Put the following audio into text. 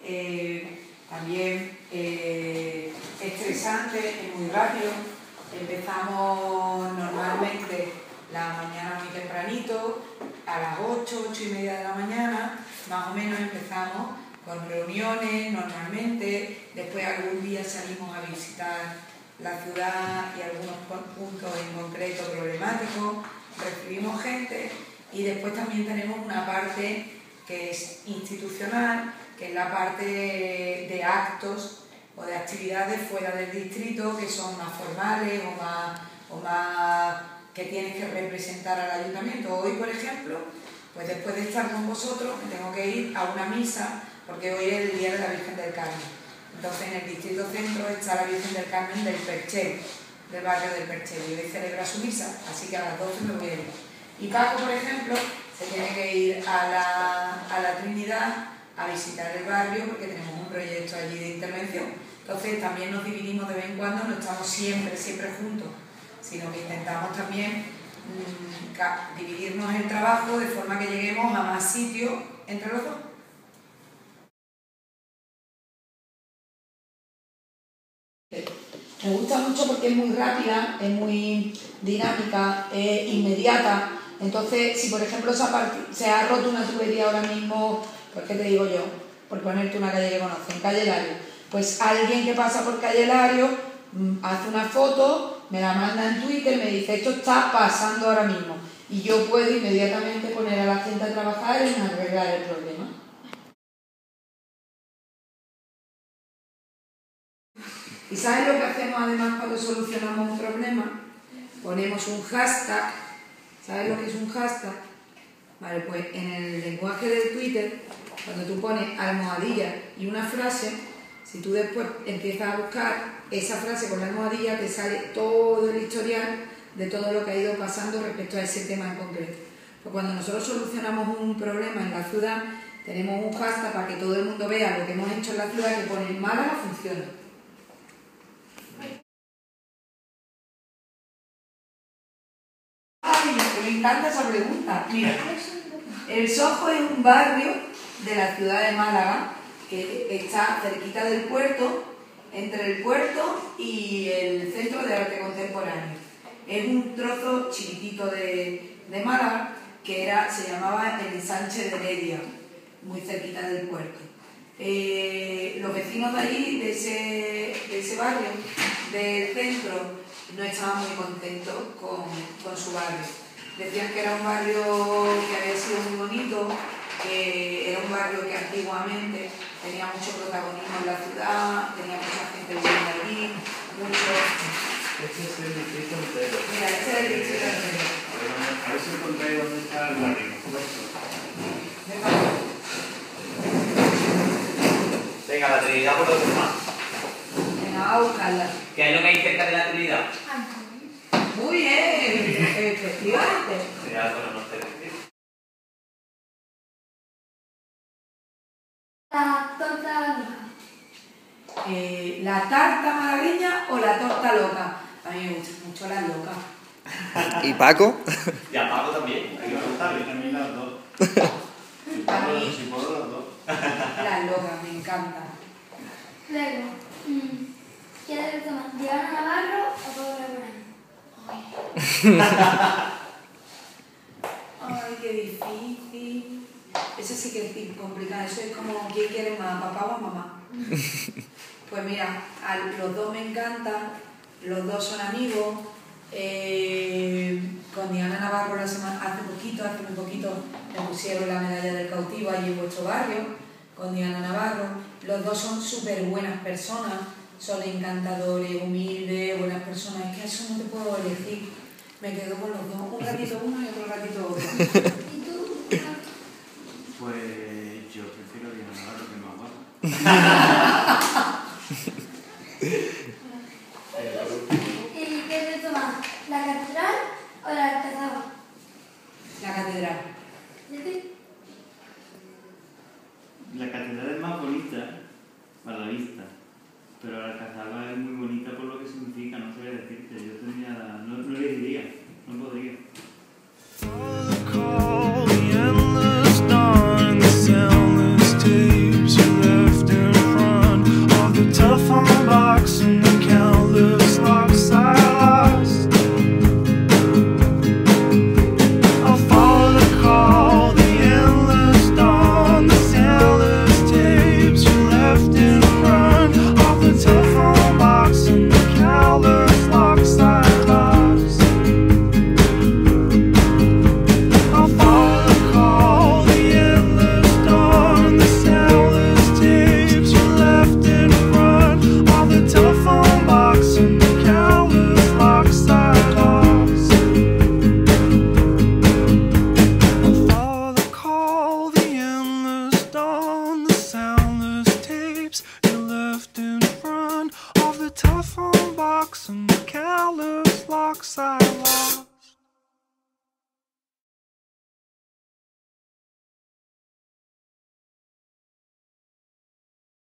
también estresante, es muy rápido. Empezamos normalmente la mañana muy tempranito, a las 8, 8:30 de la mañana, más o menos empezamos con reuniones normalmente, después algún día salimos a visitar la ciudad y algunos puntos en concreto problemáticos, recibimos gente y después también tenemos una parte que es institucional, que es la parte de actos o de actividades fuera del distrito que son más formales o más que tienes que representar al ayuntamiento. Hoy, por ejemplo, pues después de estar con vosotros me tengo que ir a una misa porque hoy es el día de la Virgen del Carmen. Entonces en el distrito centro está la Virgen del Carmen del Perchel, del barrio del Perchel, y hoy celebra su misa, así que a las 12 me voy a ir. Y Paco, por ejemplo, se tiene que ir a la Trinidad a visitar el barrio porque tenemos un proyecto allí de intervención. Entonces también nos dividimos de vez en cuando, no estamos siempre juntos, sino que intentamos también dividirnos el trabajo de forma que lleguemos a más sitios entre los dos. Me gusta mucho porque es muy rápida, es muy dinámica, es inmediata. Entonces, si por ejemplo se ha roto una tubería ahora mismo, pues ¿qué te digo yo? Por ponerte una calle que conocen, Calle Lario. Pues alguien que pasa por Calle Lario hace una foto, me la manda en Twitter, me dice esto está pasando ahora mismo. Y yo puedo inmediatamente poner a la gente a trabajar en arreglar el problema. ¿Y sabes lo que hacemos además cuando solucionamos un problema? Ponemos un hashtag. ¿Sabes lo que es un hashtag? Vale, pues en el lenguaje de Twitter, cuando tú pones almohadilla y una frase, si tú después empiezas a buscar esa frase con la almohadilla, te sale todo el historial de todo lo que ha ido pasando respecto a ese tema en concreto. Pues cuando nosotros solucionamos un problema en la ciudad, tenemos un hashtag para que todo el mundo vea lo que hemos hecho en la ciudad, que pone Málaga funciona. Ay, me encanta esa pregunta. Mira, el Sojo es un barrio de la ciudad de Málaga que está cerquita del puerto, entre el puerto y el Centro de Arte Contemporáneo. Es un trozo chiquitito de Málaga que se llamaba el Ensanche de Heredia, muy cerquita del puerto. Los vecinos de allí, de ese barrio, del centro, no estaban muy contentos con su barrio. Decían que era un barrio que había sido muy bonito, que era un barrio que antiguamente tenía mucho protagonismo en la ciudad, tenía mucha gente viviendo allí, Este es el distrito entero. Mira, este es el distrito entero. A ver si encontráis dónde está el barrio. Venga, la Trinidad por los demás. Venga, a buscarla. ¿Qué es lo que hay cerca de la Trinidad? Muy bien, efectivamente. Ya, bueno, no sé decir. La torta loca. ¿La tarta malagueña o la torta loca? A mí me gustan mucho las locas. ¿Y Paco? Y a Paco también, hay que preguntarle. A mí las dos. A mí Si puedo, las dos. las locas, me encantan. Luego, ¿qué le gusta más? ¿Diana Navarro o Pablo Rabanal? Ay, qué difícil. Eso sí que es complicado. Eso es como ¿quién quiere más, papá o mamá? Pues mira, los dos me encantan, los dos son amigos. Con Diana Navarro hace muy poquito, me pusieron la medalla del cautivo allí en vuestro barrio, con Diana Navarro. Los dos son súper buenas personas, son encantadores, humildes, buenas personas. Es que eso no te puedo elegir. Me quedo con los dos, un ratito uno y otro ratito otro. ¿Y tú? Pues yo prefiero Diana Navarro que más guapa. ¿Y qué le gusta más? ¿La catedral o la alcazaba? La catedral. ¿Y tú? La catedral es más bonita para la vista, pero la Alcazaba es muy bonita por lo que significa, no sé decirte. Yo tendría, no le diría, no podría. The endless dawn, the soundless tapes you left in dioxide.